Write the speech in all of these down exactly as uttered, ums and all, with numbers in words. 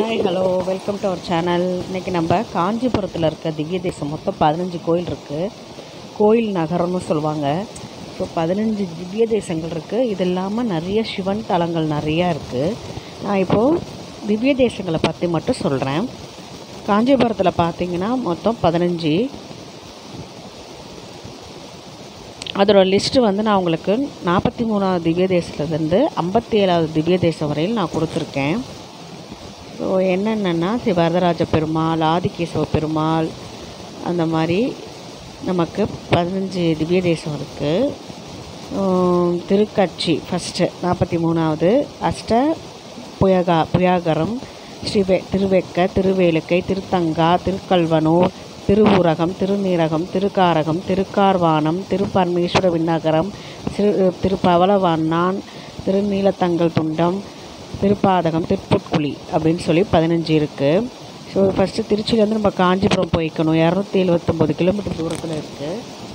Hi hello welcome to our channel. இன்றைக்கி நம்ம காஞ்சிபுரத்தில் இருக்க திவ்ய தேசம் மொத்தம் பதினஞ்சு கோயில் இருக்குது. கோயில் நகரம்னு சொல்லுவாங்க. ஸோ பதினஞ்சு திவ்ய தேசங்கள் இருக்குது. இது இல்லாமல் நிறைய சிவன் தலங்கள் நிறையா இருக்குது. நான் இப்போது திவ்ய தேசங்களை பற்றி மட்டும் சொல்கிறேன். காஞ்சிபுரத்தில் பார்த்திங்கன்னா மொத்தம் பதினஞ்சு. அதோட லிஸ்ட்டு வந்து நான் உங்களுக்கு நாற்பத்தி மூணாவது திவ்ய தேசத்துலேருந்து ஐம்பத்தி ஏழாவது திவ்ய தேசம் வரையில் நான் கொடுத்துருக்கேன். ஸோ என்னென்னா ஸ்ரீ வரதராஜ பெருமாள், ஆதிகேசவ பெருமாள், அந்த மாதிரி நமக்கு பதினஞ்சு திவ்ய தேசம் இருக்குது. திருக்கட்சி ஃபஸ்ட்டு நாற்பத்தி மூணாவது, அஷ்ட புயகா புயாகரம், ஸ்ரீவே திருவெக்க, திருவேலுக்கை, திருத்தங்கா, திருக்கல்வனூர், திருவூரகம், திருநீரகம், திருக்காரகம், திருக்கார்வானம், திருப்பரமேஸ்வர விண்ணகரம், திரு திருப்பவளவான்னான், திருநீலத்தங்கல் துண்டம், திருப்பாதகம், திருப்புட்குழி அப்படின்னு சொல்லி பதினஞ்சு இருக்குது. ஸோ ஃபஸ்ட்டு திருச்சியிலேருந்து நம்ம காஞ்சிபுரம் போய்க்கணும். இரநூத்தி எழுபத்தொம்போது கிலோமீட்டர் தூரத்தில் இருக்குது.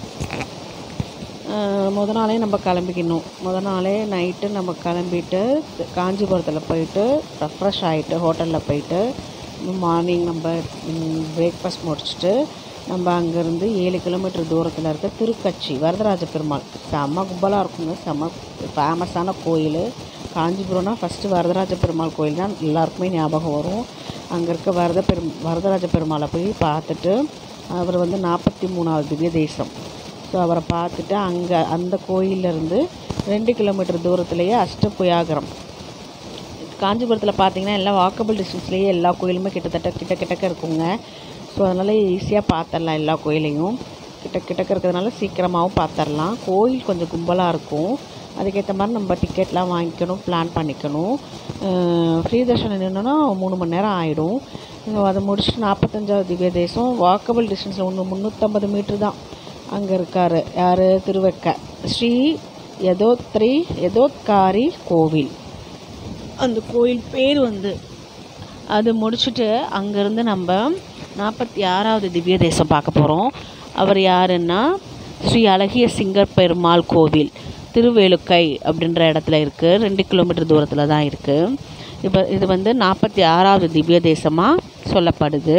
முத நாளே நம்ம கிளம்பிக்கணும். முத நாளே நைட்டு நம்ம கிளம்பிட்டு காஞ்சிபுரத்தில் போயிட்டு ரெஃப்ரெஷ் ஆகிட்டு ஹோட்டலில் போயிட்டு மார்னிங் நம்ம பிரேக்ஃபாஸ்ட் முடிச்சுட்டு நம்ம அங்கேருந்து ஏழு கிலோமீட்டர் தூரத்தில் இருக்க திருக்கட்சி வரதராஜ பெருமாள், செம்ம கும்பலாக இருக்குங்க. செம்ம ஃபேமஸான கோயில். காஞ்சிபுரம்னா ஃபஸ்ட்டு வரதராஜ பெருமாள் கோயில் தான் எல்லாருக்குமே ஞாபகம் வரும். அங்கே இருக்க வரத பெரும் வரதராஜ பெருமாளை போய் பார்த்துட்டு, அவர் வந்து நாற்பத்தி மூணாவது திவ்ய தேசம். ஸோ அவரை பார்த்துட்டு அங்கே அந்த கோயிலேருந்து ரெண்டு கிலோமீட்டர் தூரத்துலேயே அஷ்டபுயாகரம். காஞ்சிபுரத்தில் பார்த்திங்கன்னா எல்லாம் வாக்கபிள் டிஸ்டன்ஸ்லேயே எல்லா கோயிலுமே கிட்டத்தட்ட கிட்ட கிட்டக்க இருக்குங்க. ஸோ அதனால் ஈஸியாக பார்த்துடலாம். எல்லா கோயிலையும் கிட்ட கிட்டக்க இருக்கிறதுனால சீக்கிரமாகவும் பார்த்துடலாம். கோயில் கொஞ்சம் கும்பலாக இருக்கும். அதுக்கேற்ற மாதிரி நம்ம டிக்கெட்லாம் வாங்கிக்கணும், பிளான் பண்ணிக்கணும். ஃப்ரீ தர்ஷனம் என்னென்னா மூணு மணி நேரம் ஆகிடும். அதை முடிச்சுட்டு நாற்பத்தஞ்சாவது திவ்ய தேசம் வாக்கபிள் டிஸ்டன்ஸில் ஒன்று முந்நூற்றம்பது மீட்ரு தான் அங்கே இருக்கார். யார்? திருவெக்க ஸ்ரீ யதோத்ரி யதோத்காரி கோவில். அந்த கோயில் பேர் வந்து அது முடிச்சுட்டு அங்கேருந்து நம்ம நாற்பத்தி ஆறாவது திவ்ய தேசம் பார்க்க போகிறோம். அவர் யாருன்னா ஸ்ரீ அழகிய சிங்கர் பெருமாள் கோவில், திருவேலுக்கை அப்படின்ற இடத்துல இருக்குது. ரெண்டு கிலோமீட்டர் தூரத்தில் தான் இருக்குது. இப்போ இது வந்து நாற்பத்தி ஆறாவது திவ்ய தேசமாக சொல்லப்படுது.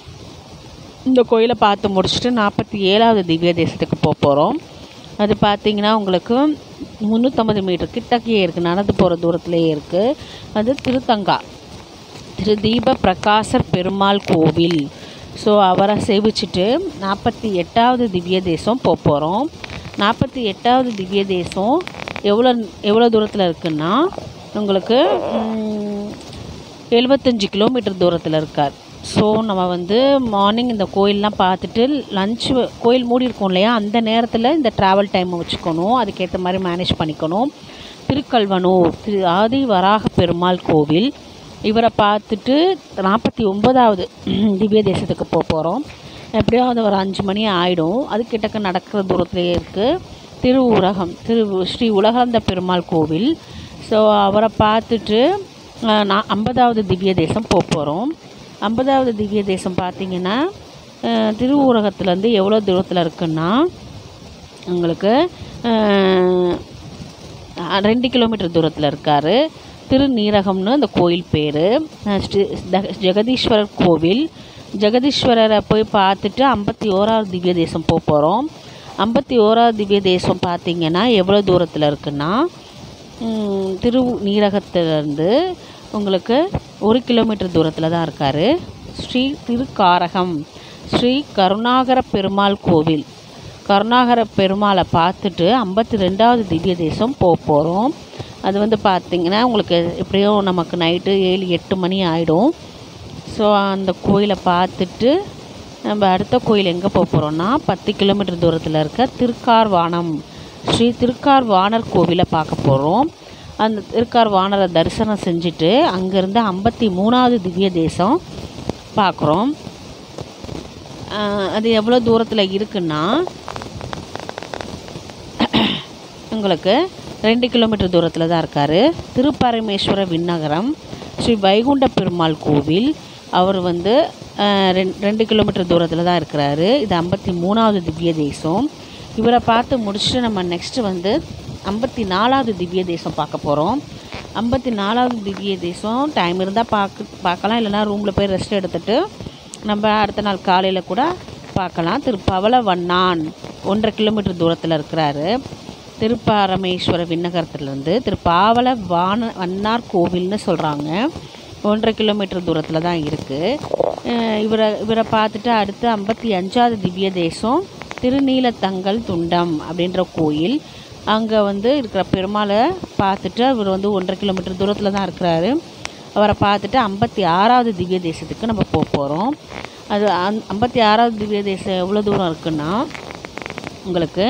இந்த கோயிலை பார்த்து முடிச்சுட்டு நாற்பத்தி ஏழாவது திவ்ய தேசத்துக்கு போக போகிறோம். அது பார்த்திங்கன்னா உங்களுக்கு முந்நூற்றம்பது மீட்டர் கிட்டக்கையே இருக்குது, நடந்து போகிற தூரத்துலேயே இருக்குது. அது திருத்தங்கா, திரு தீப பிரகாசர் பெருமாள் கோவில். ஸோ அவரை சேவிச்சுட்டு நாற்பத்தி எட்டாவது திவ்ய தேசம் போக போகிறோம். நாற்பத்தி எட்டாவது திவ்ய தேசம் எவ்வளோ எவ்வளோ தூரத்தில் இருக்குன்னா உங்களுக்கு எழுபத்தஞ்சி கிலோமீட்டர் தூரத்தில் இருக்கார். ஸோ நம்ம வந்து மார்னிங் இந்த கோயிலெலாம் பார்த்துட்டு லஞ்சு, கோயில் மூடி இருக்கும் இல்லையா, அந்த நேரத்தில் இந்த ட்ராவல் டைமை வச்சுக்கணும். அதுக்கேற்ற மாதிரி மேனேஜ் பண்ணிக்கணும். திருக்கல்வனூர், திரு ஆதி வராக பெருமாள் கோவில். இவரை பார்த்துட்டு நாற்பத்தி ஒம்பதாவது திவ்ய தேசத்துக்கு போக போகிறோம். எப்படியாவது ஒரு அஞ்சு மணி ஆகிடும். அது கிட்டக்க நடக்கிற தூரத்துலேயே இருக்குது. திருவூரகம், திரு ஸ்ரீ உலகளந்த பெருமாள் கோவில். ஸோ அவரை பார்த்துட்டு நான் ஐம்பதாவது திவ்ய தேசம் போக போகிறோம். ஐம்பதாவது திவ்ய தேசம் பார்த்திங்கன்னா திருவூரகத்துலேருந்து எவ்வளோ தூரத்தில் இருக்குன்னா உங்களுக்கு ரெண்டு கிலோமீட்டர் தூரத்தில் இருக்கார். திருநீரகம்னு அந்த கோயில் பேர். ஸ்ரீ ஜெகதீஸ்வரர் கோவில். ஜெகதீஸ்வரரை போய் பார்த்துட்டு ஐம்பத்தி ஓராவது திவ்ய தேசம் போக போகிறோம். ஐம்பத்தி ஓராவது திவ்ய தேசம் பார்த்திங்கன்னா எவ்வளோ தூரத்தில் இருக்குன்னா திரு நீரகத்திலேருந்து உங்களுக்கு ஒரு கிலோமீட்டர் தூரத்தில் தான் இருக்கார். ஸ்ரீ திருக்காரகம், ஸ்ரீ கருணாகர பெருமாள் கோவில். கருணாகர பெருமாளை பார்த்துட்டு ஐம்பத்தி ரெண்டாவது திவ்ய தேசம் போக போகிறோம். அது வந்து பார்த்திங்கன்னா உங்களுக்கு எப்படியும் நமக்கு நைட்டு ஏழு எட்டு மணி ஆகிடும். ஸோ அந்த கோயிலை பார்த்துட்டு நம்ம அடுத்த கோயில் எங்கே போக போகிறோன்னா பத்து கிலோமீட்டர் தூரத்தில் இருக்க திருக்கார்வானம், ஸ்ரீ திருக்கார்வானர் கோவிலை பார்க்க போகிறோம். அந்த திருக்கார்வானரை தரிசனம் செஞ்சுட்டு அங்கேருந்து ஐம்பத்தி மூணாவது திவ்ய தேசம் பார்க்குறோம். அது எவ்வளோ தூரத்தில் இருக்குன்னா உங்களுக்கு ரெண்டு கிலோமீட்டர் தூரத்தில் தான் இருக்கார். திருப்பரமேஸ்வர விண்ணகரம், ஸ்ரீ வைகுண்ட பெருமாள் கோவில். அவர் வந்து ரெண் ரெண்டு கிலோமீட்டர் தூரத்தில் தான் இருக்கிறாரு. இது ஐம்பத்தி மூணாவது திவ்ய தேசம். இவரை பார்த்து முடிச்சுட்டு நம்ம நெக்ஸ்ட்டு வந்து ஐம்பத்தி நாலாவது திவ்ய தேசம் பார்க்க போகிறோம். ஐம்பத்தி நாலாவது திவ்ய தேசம் டைம் இருந்தால் பார்க்க பார்க்கலாம், இல்லைனா ரூமில் போய் ரெஸ்ட் எடுத்துகிட்டு நம்ம அடுத்த நாள் காலையில் கூட பார்க்கலாம். திரு பவளவண்ணான் ஒன்றரை கிலோமீட்டர் தூரத்தில் இருக்கிறாரு. திருப்பரமேஸ்வர விண்ணகரத்துலேருந்து திரு பாவல வான வண்ணார் கோவில்னு சொல்கிறாங்க. ஒன்றரை கிலோமீட்டர் தூரத்தில் தான் இருக்குது. இவரை இவரை பார்த்துட்டு அடுத்து ஐம்பத்தி அஞ்சாவது திவ்ய தேசம் திருநீலத்தங்கல் துண்டம் அப்படின்ற கோயில். அங்கே வந்து இருக்கிற பெருமாளை பார்த்துட்டு அவர் வந்து ஒன்றரை கிலோமீட்டர் தூரத்தில் தான் இருக்கிறாரு. அவரை பார்த்துட்டு ஐம்பத்தி ஆறாவது திவ்ய தேசத்துக்கு நம்ம போக போகிறோம். அது அந் ஐம்பத்தி ஆறாவது திவ்ய தேசம் எவ்வளோ தூரம் இருக்குன்னா உங்களுக்கு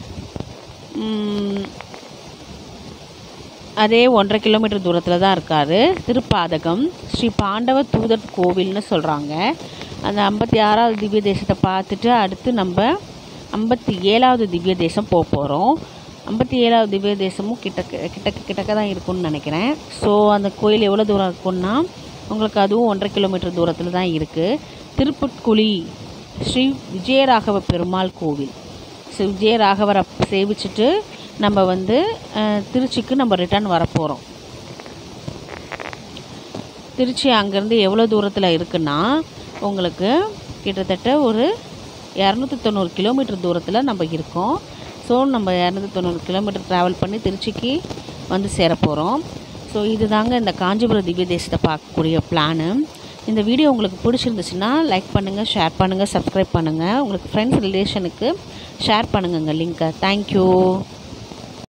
அதே ஒன்றரை கிலோமீட்டர் தூரத்தில் தான் இருக்கார். திருப்பாதகம் ஸ்ரீ பாண்டவ தூதர் கோவில்னு சொல்கிறாங்க. அந்த ஐம்பத்தி ஆறாவது திவ்ய தேசத்தை பார்த்துட்டு அடுத்து நம்ம ஐம்பத்தி ஏழாவது திவ்ய தேசம் போக போகிறோம். ஐம்பத்தி ஏழாவது திவ்ய தேசமும் கிட்டக்க கிட்டக்க கிட்டக்க தான் இருக்கும்னு நினைக்கிறேன். ஸோ அந்த கோயில் எவ்வளோ தூரம் இருக்குன்னா உங்களுக்கு அதுவும் ஒன்றரை கிலோமீட்டர் தூரத்தில் தான் இருக்குது. திருப்புட்குழி ஸ்ரீ விஜயராகவ பெருமாள் கோவில். ஸோ விஜயராகவரை சேவிச்சுட்டு நம்ம வந்து திருச்சிக்கு நம்ம ரிட்டர்ன் வரப்போகிறோம். திருச்சி அங்கேருந்து எவ்வளோ தூரத்தில் இருக்குன்னா உங்களுக்கு கிட்டத்தட்ட ஒரு இரநூத்தி தொண்ணூறு கிலோமீட்டர் தூரத்தில் நம்ம இருக்கோம். ஸோ நம்ம இரநூத்தி தொண்ணூறு கிலோமீட்டர் ட்ராவல் பண்ணி திருச்சிக்கு வந்து சேர போகிறோம். ஸோ இது தாங்க இந்த காஞ்சிபுரம் திவ்ய தேசத்தை பார்க்கக்கூடிய பிளானு. இந்த வீடியோ உங்களுக்கு பிடிச்சிருந்துச்சுன்னா லைக் பண்ணுங்கள், ஷேர் பண்ணுங்கள், சப்ஸ்கிரைப் பண்ணுங்கள். உங்களுக்கு ஃப்ரெண்ட்ஸ் ரிலேஷனுக்கு ஷேர் பண்ணுங்கங்க லிங்க்கை. தேங்க்யூ.